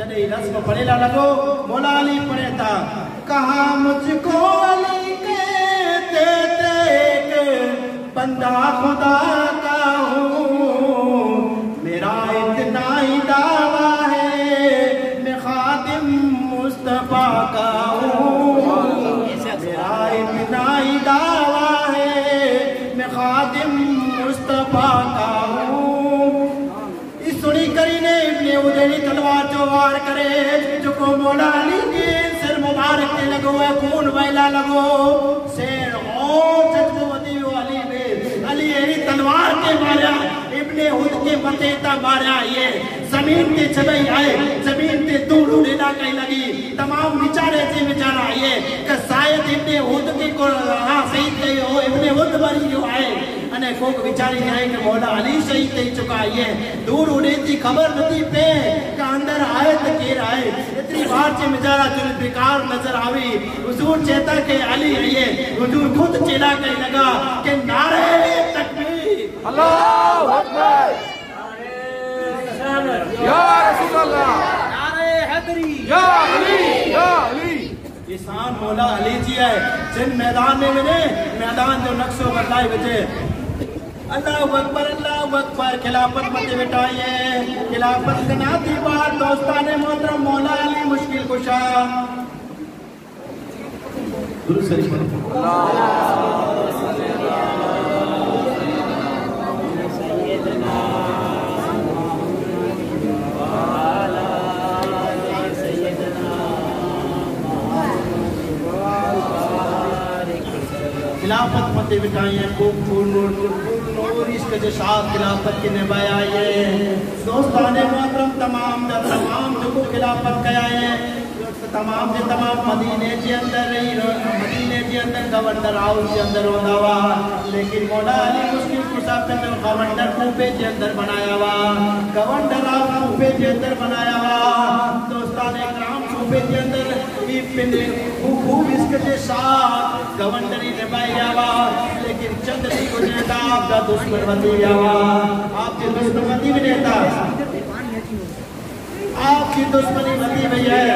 جدے رسم پڑھے لگو مولا علی پڑھے تھا کہا مجھ کو علی کہتے تھے ایک بندہ خدا کا ہوں میرا اتنا ہی دعویٰ ہے میں خادم مصطفیٰ کا ہوں میرا اتنا ہی دعویٰ ہے میں خادم مصطفیٰ کا ہوں اس سنی کری نے ابن ادھیری تلوار جو وار کرے جو کو مولا علی کے سر مبارک نے لگو ہے خون ویلا لگو سیر اور جذب ودیو علی بے علی ایری تلوار کے ماریا ابن ہد کے متیتا ماریا یہ زمین تے چھبئی آئے زمین تے دوڑو ڈینا کہیں لگی تمام بچارے سے بچارہ آئے کہ سائد ابن ہد کے کو ہاں سید کہی ہو ابن ہد بری جو آئے انہیں کوک بچاری کہیں کہ مولا علی شہید تے چکا ہے دور اڑے تھی خبر نتی پہ کہ اندر آئے تکیر آئے اتنی بار چے مجارہ جل بیکار نظر آوی حضور چہتا کہ علی ہے حضور خود چلا کہیں لگا کہ نعرہ تکبیر اللہ اکبر یا رسول اللہ نعرہ حیدری یا علی یا علی کسان مولا علی جی ہے جن میدان میں ملے میدان جو نقش و بدلائی بچے اللہ اکبر اللہ اکبر خلافت مت بٹائیے خلافت کناتی بات دوستان محترم مولا علی مشکل کشا درست شریف خلافت مت بٹائیے خوب پھول نور نور عشق کے ساتھ خلافت کے نبھایا ہے دوستان محترم تمام دا تمام جو کو خلافت کیا ہے تمام دے تمام مدینے کے اندر رہی مدینے کے اندر گورنر ہاؤس کے اندر ہونا ہوا لیکن مولا علی مشکل کشا پہ گورنر کوفے کے اندر بنایا ہوا گورنر ہاؤس کوفے کے اندر بنایا ہوا دوستان اکرام کوفے کے اندر خوب اس کے ساتھ گورنری نبھایا ہوا لیکن چند نہیں گزرے تھا آپ کا دشمن بندی ہوا آپ کے دشمن بندی بھی نہیں تھا آپ کی دشمنی بندی بھی ہے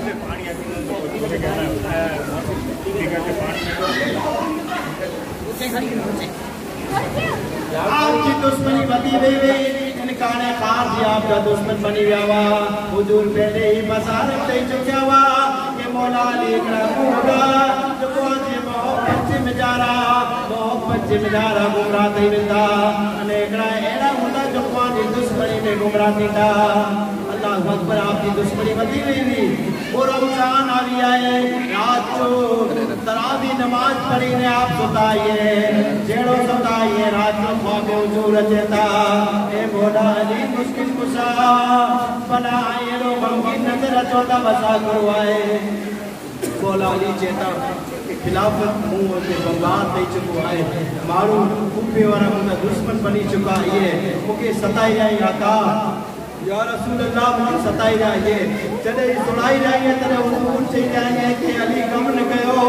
آپ کی دشمنی بندی بھی ہوئی انکار خاص ہی آپ کا دشمن بنی گیا ہوا حضور پہلے ہی بصارت دے چکیا ہوا کہ مولا علی اکرم ہوگا جو آج محبت سے مجارا محبت سے مجارا گمراہ تھی ملتا انیکڑا ایڑا ہوتا جو قوانی دشمنی میں گمراہ تھی تھا اللہ اکبر آپ کی دشمنی بندی ہوئی بھی وہ رمضان آگی آئے رات جو تراوی نماز پڑھی نے آپ ستائیے جیڑو ستائیے رات جو خواب حضور رچتا اے مولا علی مشکل کشا بنا آئے رو غمگی نظر چوتا بسا کرو آئے مولا علی چیتا خلافت منہ سے بمبار دے چکو آئے مارو کھپے ورہ مجھے دشمن بنی چکا ہے مکہ ستائی آئی آقا یا رسول اللہ مجھے ستائی جائیے چلے سنائی جائیے ترے حضور سے جائیے کہ علی کمن گئے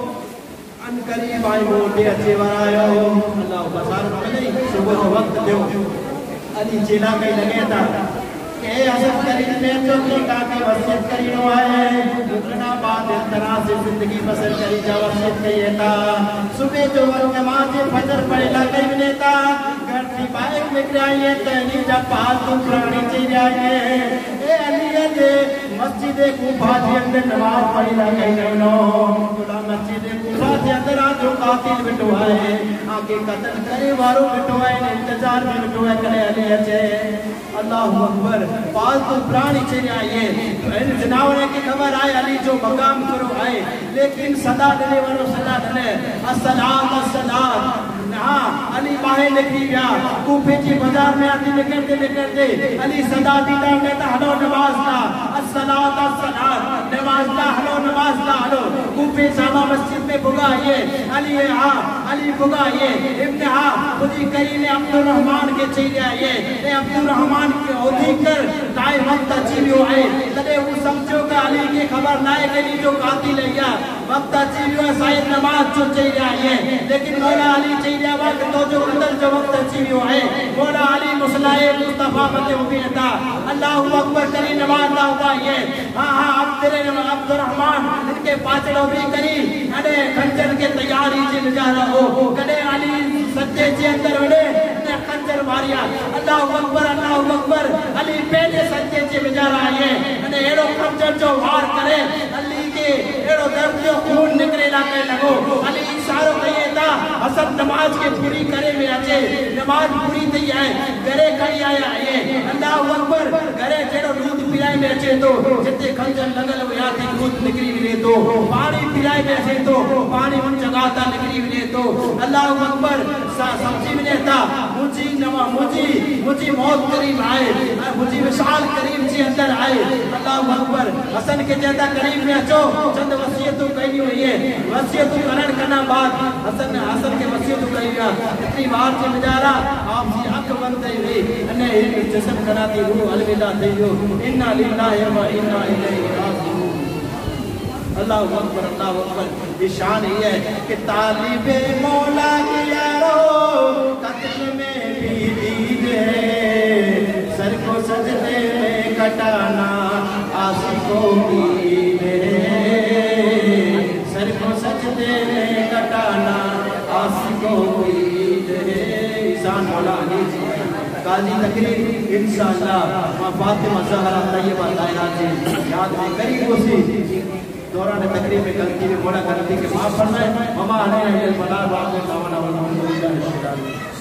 ان قریب آئی موٹے اچھے ورائے اللہ بسار مجھے صبح وقت دیو علی چیلا کئی لگے تھا کہ حسن کریم میں جو کی کامی وسیعت کرینو آئے اتنا بعد اتنا سے زندگی بسر کری جا وسیعت کہیے تھا صبح جو وقت نماز فجر پڑے لگے ملے تھا گھر کی بائک بکر آئیے تہنی جب پاس تو پرانی چیز آئیے اے علی دے مسجد کوفہ کے اندر نماز پڑھی لگے گئنو خدا مسجد کوفہ کے اندر آجو قاتل بٹو آئے آگے قتل کرے وارو بٹو آئے انتظار میں بٹو آئے کرے علی اچھے اللہ اکبر پاس تو پرانی چیز آئیے جناورے کی خبر آئے علی جو مقام کرو آئے لیکن صدا دلے ورو صدا دلے السلام السلام ہاں علی باہر لکھی گیا کوفے کی بازار میں آتی نکلتے نکلتے علی صدا دیتا کہتا ہلو نماز لا السلام السلام نماز لا ہلو نماز لا ہلو کوفے جامع مسجد میں بھگائیے علی ہاں علی بھگائیے ابن ہاں خودی کریم عبد الرحمن کے چیلے آئیے اے عبد الرحمن کے عودی کر دائے وقت چیلیو آئے تلے وہ سمجھو کہ علی کی خبر خبر نائے کے لیے جو قاتل ہے یا وقت چیلیو ہے سائد نماز جو چاہیے آئیے لیکن مولا علی چاہیے وقت تو جو قتل جو وقت چیلیو ہے مولا علی مسلح مصطفیٰ فتح مبینتا اللہ اکبر کری نماز نہ ہوا یہ ہاں ہاں اب تیرے عبد الرحمن ان کے پاچڑوں بھی کری کڑے خنجر کے تیاری جی نجا رہو کڑے علی سچے جی اندر وڑے خنجر ماریا اللہ اکبر اللہ اکبر علی پہلے سچے جی نجا رہا ہے انہیں ایڑو خنجر جو وار کرے علی کے ایڑو درد جو خون نکلے لاتے لگو علی اشارو کہیے تھا حسن نماز کے پوری کرے میں اچھے نماز پوری تھی آئے گرے کھڑی آیا ہے اللہ اکبر گرے جیڑو دودھ پیرائے میں اچھے تو جتے خنجر لگل ہویا تھی دودھ نکری ملے تو پانی پیرائے میں اچھے تو پانی ان جگاتا نکری ملے تو اللہ اکبر سمجھی ملے تھا مجھے نما مجھے مجھے موت قریب آئے مجھے وشال قریب جی اندر آئے اللہ اکبر حسن کے جیدہ قریب میں اچھو چند وسیعتوں کہنی ہوئی ہے وسیعتوں کرن کرنا بعد حسن حسن کے وسیعتوں کہنی ہوئی اتنی بار سے مجارہ آپ سے حق بند دے ہوئی انہیں ایک جسم کرا دی روح الوداع دے ہو انہا للہ و انہا الیہ راجعون اللہ اکبر اللہ اکبر یہ شان ہی ہے کہ طالب مولا کی یارو قتل میں بھی دید ہے سر کو سجدے میں کٹانا عاشقوں کی عید ہے سر کو سجدے میں کٹانا عاشقوں کی عید ہے احسان مولا علی جی قاضی تقریر انشاءاللہ ماں فاطمہ زہرا طیبہ دائرہ جی یاد میں قریب اسی دوران تقریب میں غلطی میں بڑا غلطی کے معاف فرمائے مما علیہ البلاغ واقع دعوانا والحمدللہ